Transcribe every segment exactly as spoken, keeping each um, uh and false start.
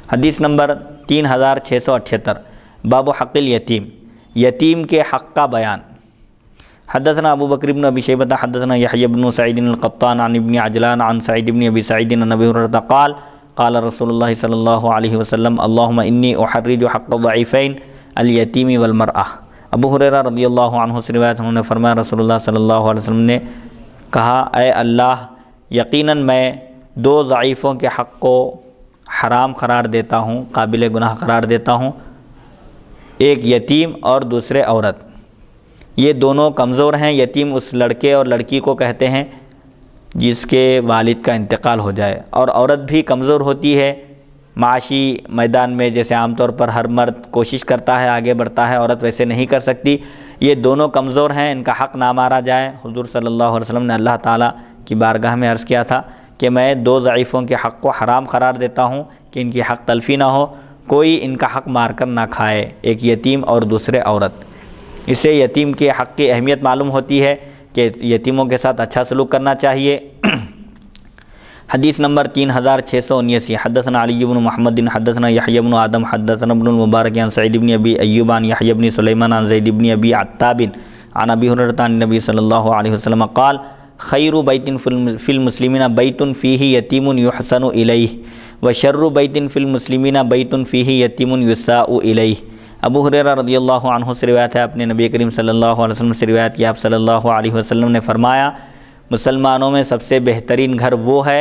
حدیث نمبر تین ہزار چھ سو اٹھہتر، باب حق الیتیم، یتیم کے حق کا بیان۔ حدثنا ابو بکر بن ابی شیبہ حدثنا یحیی بن سعید القطان عن ابن عجلان عن سعید بن ابی سعید عن ابی ہریرہ قال قال رسول اللہ صلی اللہ علیہ وسلم اللہم انی احرج حق الضعیفین الیتیم والمرأہ۔ ابو ہریرہ رضی اللہ عنہ سے روایت انہوں نے فرمایا رسول اللہ صلی اللہ علیہ وسلم نے کہا، اے اللہ، یقیناً میں دو ضعیفوں کے حق کو حرام قرار دیتا ہوں، قابل گناہ قرار دیتا ہوں، ایک یتیم اور دوسرے عورت۔ یہ دونوں کمزور ہیں۔ یتیم اس لڑکے اور لڑکی کو کہتے ہیں جس کے والد کا انتقال ہو جائے، اور عورت بھی کمزور ہوتی ہے معاشی میدان میں، جیسے عام طور پر ہر مرد کوشش کرتا ہے، آگے بڑھتا ہے، عورت ویسے نہیں کر سکتی۔ یہ دونوں کمزور ہیں، ان کا حق نہ مارا جائے۔ حضور صلی اللہ علیہ وسلم نے اللہ تعالیٰ کی بارگاہ میں عرض کیا تھا کہ میں دو ضعیفوں کے حق کو حرام قرار دیتا ہوں کہ ان کی حق تلفی نہ ہو، کوئی ان کا حق مار کر نہ کھائے، ایک یتیم اور دوسرے عورت۔ اس سے یتیم کے حق کی اہمیت معلوم ہوتی ہے کہ یتیموں کے ساتھ اچھا سلوک کرنا چاہیے۔ حدیث نمبر تین ہزار چھ سو انیسی، حدثنا علی بن محمد حدثنا یحیی بن آدم حدثنا ابن المبارک عن سعید بن ابی ایوب عن یحیی بن سلیمان عن زید بن ابی عتاب عن ابی ہریرہ عن النبی صلی اللہ علیہ وسلم قال خیر بیت فی المسلمین بیت فیہ یتیم یحسن الیہ وشر بیت فی المسلمین بیت فیہ یتیم یساء الیہ۔ ابو ہریرہ رضی اللہ عنہ سے روایت ہے، اپنے نبی کریم صلی اللہ علیہ وسلم سے روایت کی، آپ صلی اللہ علیہ وسلم نے فرمایا مسلمانوں میں سب سے بہترین گھر وہ ہے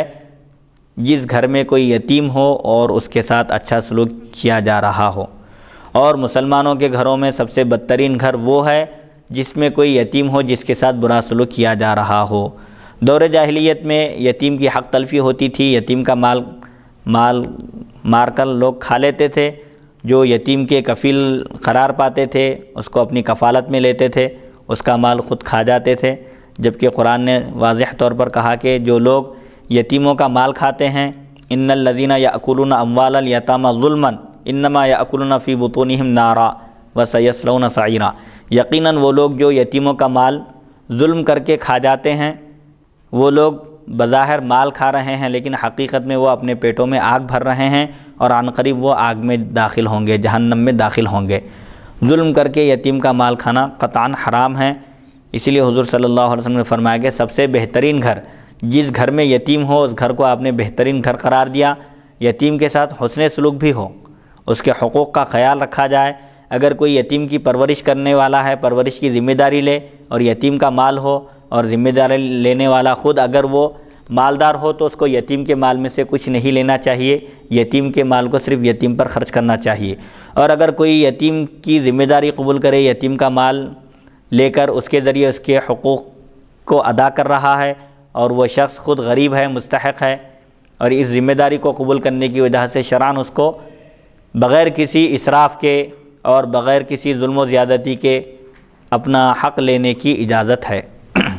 جس گھر میں کوئی یتیم ہو اور اس کے ساتھ اچھا سلوک کیا جا رہا ہو، اور مسلمانوں کے گھروں میں سب سے بدترین گھر وہ ہے جس میں کوئی یتیم ہو جس کے ساتھ برا سلوک کیا جا رہا ہو۔ دور جاہلیت میں یتیم کی حق تلفی ہوتی تھی، یتیم کا مال مال مار کر لوگ کھا لیتے تھے۔ جو یتیم کے کفیل قرار پاتے تھے اس کو اپنی کفالت میں لیتے تھے، اس کا مال خود کھا جاتے تھے، جبکہ قرآن نے واضح طور پر کہا کہ جو لوگ یتیموں کا مال کھاتے ہیں ان الذین یأکلون اموال الیتامی ظلما انما یأکلون فی بطونہم نارا وسیصلون سعیرا، یقیناً وہ لوگ جو یتیموں کا مال ظلم کر کے کھا جاتے ہیں وہ لوگ بظاہر مال کھا رہے ہیں لیکن حقیقت میں وہ اپنے پیٹوں میں آگ بھر رہے ہیں، اور عن قریب وہ آگ میں داخل ہوں گے، جہنم میں داخل ہوں گے۔ ظلم کر کے یتیم کا مال کھانا قطعاً حرام ہے۔ اسی لیے حضور صلی اللہ علیہ وسلم نے فرمایا کہ سب سے بہترین گھر جس گھر میں یتیم ہو اس گھر کو آپ نے بہترین گھر قرار دیا۔ یتیم کے ساتھ حسن سلوک بھی ہو، اس کے حقوق کا خیال رکھا جائے۔ اگر کوئی یتیم کی پرورش کرنے والا ہے، پرورش کی ذمہ داری لے، اور یتیم کا مال ہو اور ذمہ داری لینے والا خود اگر وہ مالدار ہو تو اس کو یتیم کے مال میں سے کچھ نہیں لینا چاہیے، یتیم کے مال کو صرف یتیم پر خرچ کرنا چاہیے۔ اور اگر کوئی یتیم کی ذمہ داری قبول کرے، یتیم کا مال لے کر اس کے ذریعے اس کے حقوق کو ادا کر رہا ہے، اور وہ شخص خود غریب ہے، مستحق ہے، اور اس ذمہ داری کو قبول کرنے کی وجہ سے شرعاً اس کو بغیر کسی اسراف کے اور بغیر کسی ظلم و زیادتی کے اپنا حق لینے کی اجازت ہے۔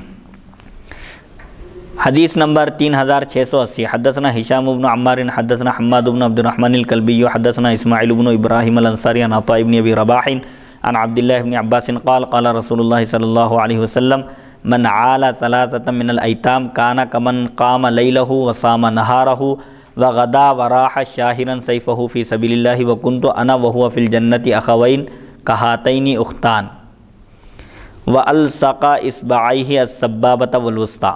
حدیث نمبر تین ہزار چھ سو اسی، حدثنا ہشام بن عمار حدثنا حماد بن عبد الرحمن الکلبی حدثنا اسماعیل بن ابراہیم الانصاری عن عطاء بن ابی رباح عن عبد اللہ بن عباس قال قال رسول اللہ صلی اللہ علیہ وسلم من عال ثلاثة من الایتام کان کمن قام لیلہ وصام نہارہ وغدا وراح شاہرا سیفہ فی سبیل اللہ وکنت انا وہو فی الجنة اخوین کہاتین اختان والصق اصبعیہ السبابۃ والوسطی۔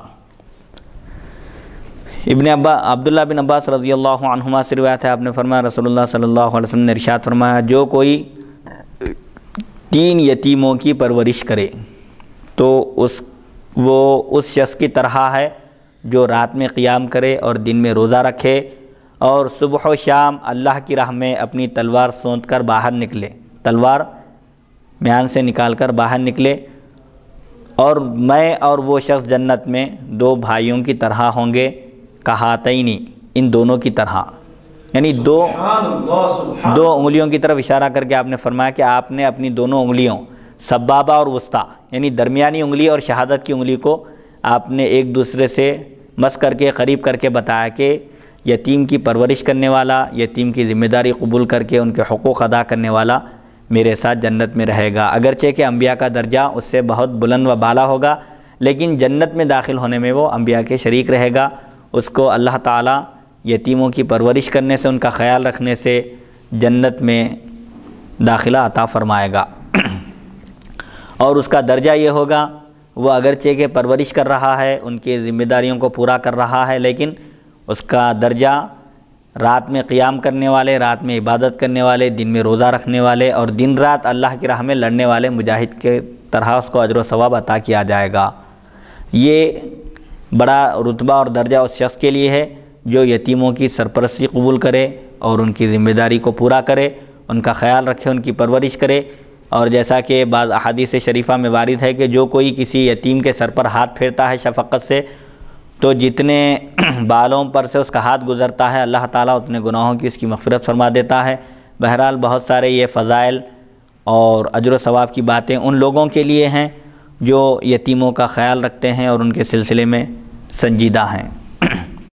ابن ابا عبداللہ بن عباس رضی اللہ عنہما سے روایت ہے، آپ نے فرمایا رسول اللہ صلی اللہ علیہ وسلم نے ارشاد فرمایا جو کوئی تین یتیموں کی پرورش کرے تو اس وہ اس شخص کی طرح ہے جو رات میں قیام کرے اور دن میں روزہ رکھے اور صبح و شام اللہ کی راہ میں اپنی تلوار سونت کر باہر نکلے، تلوار میان سے نکال کر باہر نکلے، اور میں اور وہ شخص جنت میں دو بھائیوں کی طرح ہوں گے، کہاتینی ان دونوں کی طرح، یعنی دو دو انگلیوں کی طرف اشارہ کر کے آپ نے فرمایا کہ آپ نے اپنی دونوں انگلیوں سبابہ اور وسطیٰ یعنی درمیانی انگلی اور شہادت کی انگلی کو آپ نے ایک دوسرے سے مس کر کے قریب کر کے بتایا کہ یتیم کی پرورش کرنے والا، یتیم کی ذمہ داری قبول کر کے ان کے حقوق ادا کرنے والا میرے ساتھ جنت میں رہے گا۔ اگرچہ کہ انبیاء کا درجہ اس سے بہت بلند و بالا ہوگا، لیکن جنت میں داخل ہونے میں وہ انبیاء کے شریک رہے گا، اس کو اللہ تعالیٰ یتیموں کی پرورش کرنے سے، ان کا خیال رکھنے سے جنت میں داخلہ عطا فرمائے گا۔ اور اس کا درجہ یہ ہوگا، وہ اگرچہ کہ پرورش کر رہا ہے، ان کی ذمہ داریوں کو پورا کر رہا ہے، لیکن اس کا درجہ رات میں قیام کرنے والے، رات میں عبادت کرنے والے، دن میں روزہ رکھنے والے اور دن رات اللہ کی راہ میں لڑنے والے مجاہد کے طرح اس کو اجر و ثواب عطا کیا جائے گا۔ یہ بڑا رتبہ اور درجہ اس شخص کے لیے ہے جو یتیموں کی سرپرستی قبول کرے اور ان کی ذمہ داری کو پورا کرے، ان کا خیال رکھے، ان کی پرورش کرے۔ اور جیسا کہ بعض احادیث شریفہ میں وارد ہے کہ جو کوئی کسی یتیم کے سر پر ہاتھ پھیرتا ہے شفقت سے، تو جتنے بالوں پر سے اس کا ہاتھ گزرتا ہے اللہ تعالیٰ اتنے گناہوں کی اس کی مغفرت فرما دیتا ہے۔ بہرحال بہت سارے یہ فضائل اور اجر و ثواب کی باتیں ان لوگوں کے لیے ہیں جو یتیموں کا خیال رکھتے ہیں اور ان کے سلسلے میں سنجیدہ ہیں۔